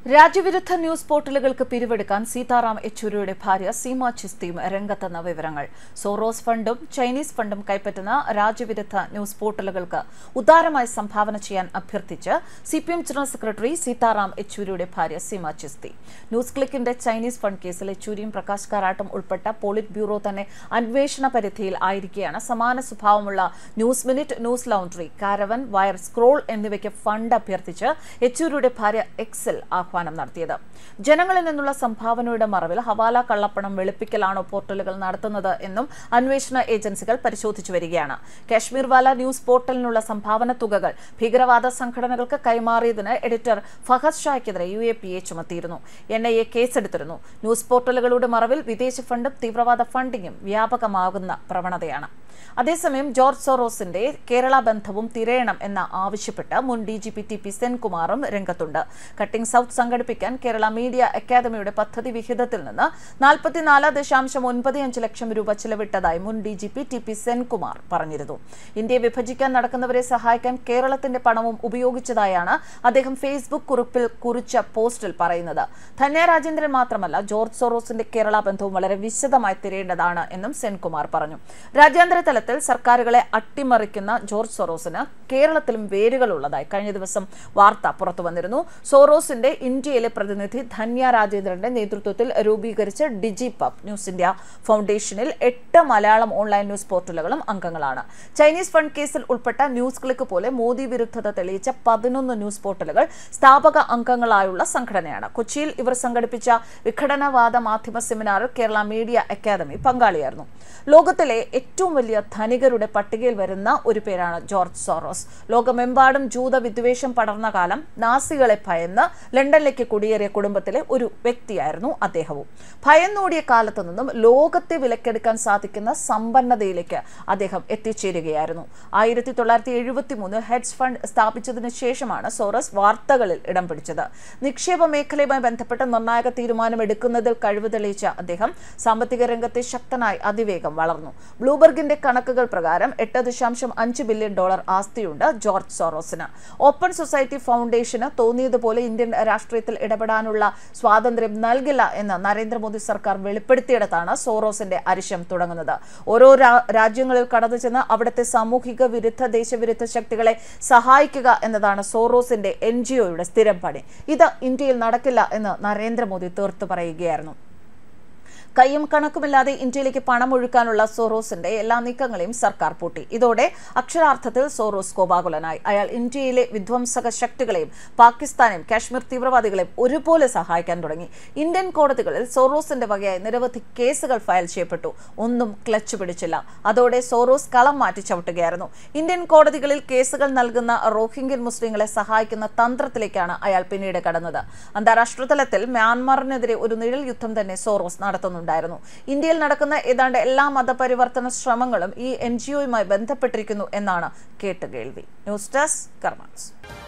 രാജ്യവിരുദ്ധ news പോർട്ടലുകൾക്ക് പിരിവെടുക്കാൻ Sitaram യെച്ചൂരിയുടെ ഭാര്യ സീമ ചിസ്തിയും രംഗത്തെന്ന വിവരങ്ങൾ. സോറോസ് ഫണ്ടും ചൈനീസ് ഫണ്ടും കൈപ്പറ്റുന്ന രാജ്യവിരുദ്ധ ന്യൂസ് പോർട്ടലുകൾക്ക് ഉദാരമായി സംഭാവന ചെയ്യാൻ അഭ്യർത്ഥിച്ച് സിപിഎം ജനറൽ സെക്രട്ടറി സീതാറാം യെച്ചൂരിയുടെ ഭാര്യ സീമ ചിസ്തി. ന്യൂസ് ക്ലിക്കിന്റെ ചൈനീസ് ഫണ്ട് കേസിൽ യെച്ചൂരിയും പ്രകാശ് കാരാട്ടും ഉൾപ്പെട്ട പോളിറ്റ് ബ്യൂറോ തന്നെ അന്വേഷണ പരിധിയിൽ ആയിരിക്കെയാണ് സമാന സ്വഭാവമുള്ള ന്യൂസ് മിനിറ്റ്, ന്യൂസ് ലൗണ്ടറി, കാരവൻ, വയർ, സ്ക്രോൾ എന്നിവയ്ക്ക് ഫണ്ട് അഭ്യർത്ഥിച്ച് യെച്ചൂരിയുടെ ഭാര്യ എക്സിൽ ആഹ്വാനം നടത്തിയത്. ജനങ്ങളിൽ നിന്നുള്ള സംഭാവനയുടെ മറവിൽ ഹവാല കള്ളപ്പണം വെളുപ്പിക്കലാണോ പോർട്ടലുകൾ നടത്തുന്നത് എന്നും അന്വേഷണ ഏജൻസികൾ പരിശോധിച്ചു വരികയാണ്. കാശ്മീർ വാല ന്യൂസ് പോർട്ടലിനുള്ള സംഭാവന തുകകൾ ഭീകരവാദ സംഘടനകൾക്ക് കൈമാറിയതിന് എഡിറ്റർ ഫഹദ് ഷായ്ക്കെതിരെ UAPA ചുമത്തിയിരുന്നു. NIA കേസെടുത്തിരുന്നു. ന്യൂസ് പോർട്ടലുകളുടെ മറവിൽ വിദേശ ഫണ്ടും തീവ്രവാദ ഫണ്ടിങ്ങും വ്യാപകമാകുന്ന പ്രവണതയാണ്. അതേസമയം ജോർജ് സോറോസിന്റെ കേരള ബന്ധവും തിരയണം എന്ന ആവശ്യപ്പെട്ട് മുൻ DGP TP സെൻകുമാറും രംഗത്തുണ്ട്. കട്ടിംഗ് സൗത്ത് സംഘടിപ്പിക്കാൻ കേരള മീഡിയ അക്കാദമിയുടെ പദ്ധതി വിഹിതത്തിൽ നിന്ന് 44.95 ലക്ഷം രൂപ ചിലവിട്ടതായി മുൻ DGP TP സെൻകുമാർ പറഞ്ഞിരുന്നു. ഇന്ത്യയെ വിഭജിക്കാൻ നടക്കുന്നവരെ സഹായിക്കാൻ കേരളത്തിന്റെ പണവും ഉപയോഗിച്ചതായാണ് അദ്ദേഹം ഫേസ്ബുക്ക് കുറിപ്പിൽ കുറിച്ച പോസ്റ്റിൽ പറയുന്നത്. ധന്യ രാജേന്ദ്രൻ മാത്രമല്ല, ജോർജ് സോറോസിന്റെ കേരള ബന്ധവും വളരെ വിശദമായി തിരയേണ്ടതാണ് എന്നും സെൻകുമാർ പറഞ്ഞു. രാജ്യാന്തര തലത്തിൽ സർക്കാരുകളെ അട്ടിമറിക്കുന്ന ജോർജ് സോറോസിന് കേരളത്തിലും വേരുകളുള്ളതായി കഴിഞ്ഞ ദിവസം വാർത്ത പുറത്തു വന്നിരുന്നു. സോറോസിന്റെ ഇന്ത്യയിലെ പ്രതിനിധി ധന്യ രാജേന്ദ്രന്റെ നേതൃത്വത്തിൽ രൂപീകരിച്ച ഡിജിപബ് ന്യൂസ് ഇന്ത്യ ഫൗണ്ടേഷനിൽ 8 മലയാളം ഓൺലൈൻ ന്യൂസ് പോർട്ടലുകളും അംഗങ്ങളാണ്. ചൈനീസ് ഫണ്ട് കേസിൽ ഉൾപ്പെട്ട ന്യൂസ് ക്ലിക്ക് പോലെ മോദി വിരുദ്ധത തെളിയിച്ച 11 ന്യൂസ് പോർട്ടലുകൾ സ്ഥാപക അംഗങ്ങളായുള്ള സംഘടനയാണ്. കൊച്ചിയിൽ ഇവർ സംഘടിപ്പിച്ച വിഘടനവാദ മാധ്യമ സെമിനാറിൽ കേരള മീഡിയ അക്കാദമി പങ്കാളിയായിരുന്നു. ലോകത്തിലെ ഏറ്റവും വലിയ ധനികരുടെ പട്ടികയിൽ വരുന്ന ഒരു പേരാണ് ജോർജ് സോറോസ്. ലോകമെമ്പാടും ജൂത വിദ്വേഷം പടർന്ന കാലം നാസികളെ ഭയന്ന് ലണ്ടനിലേക്ക് കുടിയേറിയ കുടുംബത്തിലെ ഒരു വ്യക്തിയായിരുന്നു അദ്ദേഹവും. ഭയന്നോടിയ കാലത്തു നിന്നും ലോകത്തെ വിലക്കെടുക്കാൻ സാധിക്കുന്ന സമ്പന്നതയിലേക്ക് അദ്ദേഹം എത്തിച്ചേരുകയായിരുന്നു. 1973 ഹെഡ്ജ് ഫണ്ട് സ്ഥാപിച്ചതിനു ശേഷമാണ് സോറോസ് വാർത്തകളിൽ ഇടം പിടിച്ചത്. നിക്ഷേപ മേഖലയുമായി ബന്ധപ്പെട്ട് നിർണായക തീരുമാനമെടുക്കുന്നതിൽ കഴിവ് തെളിയിച്ച അദ്ദേഹം സാമ്പത്തിക രംഗത്തെ ശക്തനായി അതിവേഗം വളർന്നു. ബ്ലൂബർഗിന്റെ കണക്കുകൾ പ്രകാരം $8.5 ബില്യൺ ആസ്തിയുണ്ട് ജോർജ് സോറോസിന്. ഓപ്പൺ സൊസൈറ്റി ഫൗണ്ടേഷന് തോന്നിയതുപോലെ ഇന്ത്യൻ രാഷ്ട്രീയത്തിൽ ഇടപെടാനുള്ള സ്വാതന്ത്ര്യം നൽകില്ല എന്ന് നരേന്ദ്രമോദി സർക്കാർ വെളിപ്പെടുത്തിയിടത്താണ് സോറോസിന്റെ അരിശം തുടങ്ങുന്നത്. ഓരോ രാജ്യങ്ങളിൽ കടന്നു ചെന്ന് അവിടുത്തെ സാമൂഹിക വിരുദ്ധ ദേശവിരുദ്ധ ശക്തികളെ സഹായിക്കുക എന്നതാണ് സോറോസിന്റെ NGOയുടെ സ്ഥിരം പണി. ഇത് ഇന്ത്യയിൽ നടക്കില്ല എന്ന് നരേന്ദ്രമോദി തീർത്തു പറയുകയായിരുന്നു. കയ്യും കണക്കുമില്ലാതെ ഇന്ത്യയിലേക്ക് പണം ഒഴുക്കാനുള്ള സോറോസിന്റെ എല്ലാ നീക്കങ്ങളെയും സർക്കാർ പൂട്ടി. ഇതോടെ അക്ഷരാർത്ഥത്തിൽ സോറോസ് കോപാകുലനായി. അയാൾ ഇന്ത്യയിലെ വിധ്വംസക ശക്തികളെയും പാകിസ്ഥാനെയും കാശ്മീർ തീവ്രവാദികളെയും ഒരുപോലെ സഹായിക്കാൻ തുടങ്ങി. ഇന്ത്യൻ കോടതികളിൽ സോറോസിന്റെ വകയായി നിരവധി കേസുകൾ ഫയൽ ചെയ്യപ്പെട്ടു. ഒന്നും ക്ലച്ച് പിടിച്ചില്ല. അതോടെ സോറോസ് കളം മാറ്റി ചവിട്ടുകയായിരുന്നു. ഇന്ത്യൻ കോടതികളിൽ കേസുകൾ നൽകുന്ന റോഹിംഗ്യൻ മുസ്ലിങ്ങളെ സഹായിക്കുന്ന തന്ത്രത്തിലേക്കാണ് അയാൾ പിന്നീട് കടന്നത്. അന്താരാഷ്ട്ര തലത്തിൽ മ്യാൻമറിനെതിരെ ഒരു നിഴൽ യുദ്ധം തന്നെ സോറോസ് നടത്തുന്നുണ്ട്. ഇന്ത്യയിൽ നടക്കുന്ന ഏതാണ്ട് എല്ലാ മതപരിവർത്തന ശ്രമങ്ങളും ഈ NGOയുമായി ബന്ധപ്പെട്ടിരിക്കുന്നു എന്നാണ് കേട്ടുകേൾവി. News desk കർമാൻസ്.